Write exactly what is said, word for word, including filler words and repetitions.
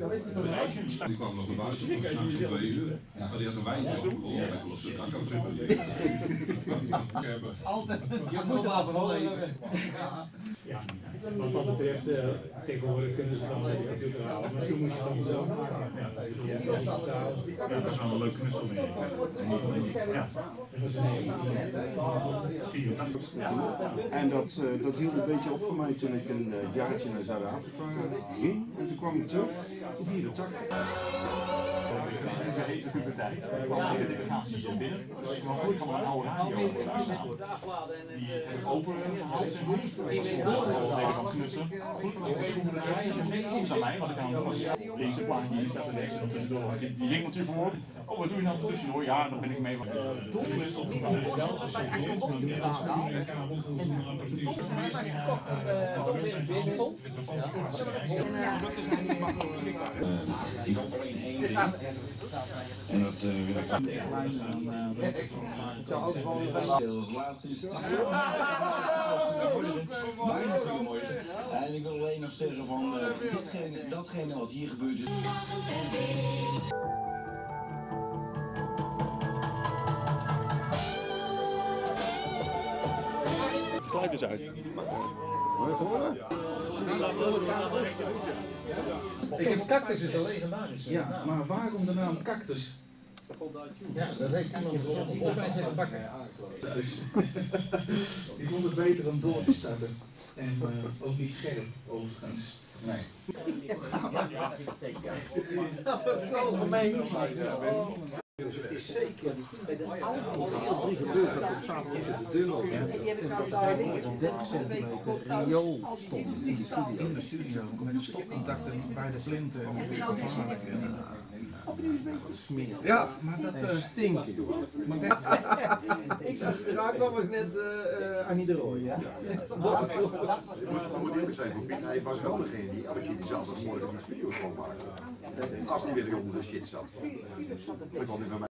Die kwam nog naar buiten, nog s'nachts om twee uur. Maar die had een wijntje opgeholpen. Hij kon op zijn dak aan zitten. Altijd. Je moet er wel van leven. Ja, wat dat betreft, uh, tegenwoordig kunnen ze dan met de computer halen, maar toen moest je het dan zelf maken. Ja, dat is wel een leuk knutselwerk. Ja, dat was een hele vierentachtig. En dat, uh, dat hield een beetje op voor mij toen ik een uh, jaartje naar Zuid-Afrika ging. En toen kwam ik terug in vierentachtig. Onze hele puberteit. Er kwam een hele delegatie binnen. Er kwam goed van een oude radio staan. Die heb ik open gehaald. Even van knutsen. Goed, ik was schoenen aan mij, wat ik aan was. Links een plaatje, hier staat er rechts en tussendoor had je die ringeltje voor. Oh, wat doe je nou tussendoor? Ja, dan ben ik mee. Doelknutsel op de zelfs als je doet, dan meer als een kabel van een apparatuur. Ik heb alleen één ding. En dat wil ik aan als laatste is het bijna goedemorgen. En ik wil alleen nog zeggen van datgene, datgene wat hier gebeurt is. Kijk eens uit. Wil je horen? Ik heb cactus is een legendarisch. Ja, maar waarom de naam cactus? Ja, dat heeft iemand gevonden. Of mensen hebben bakken. Dus, ik vond het beter om door te starten. En uh, ook niet scherp, overigens. Nee. Dat was zo gemeen. Het is zeker bij de oude drie gebeurd dat op zaterdag de deur open en dat er dertig centimeter riool stond in de studio. In de studio, met de stopcontacten bij de plinten en de vervangen. Ja, maar dat uh, stinken. Ik kwam eens net uh, Annie de Rooij. Ja. Het moet eerlijk zijn voor Piet, hij was wel degene die elke keer diezelfde morgen in de studio schoonmaakte. Als hij weer onder de shit zat. Dat kon hij bij mij.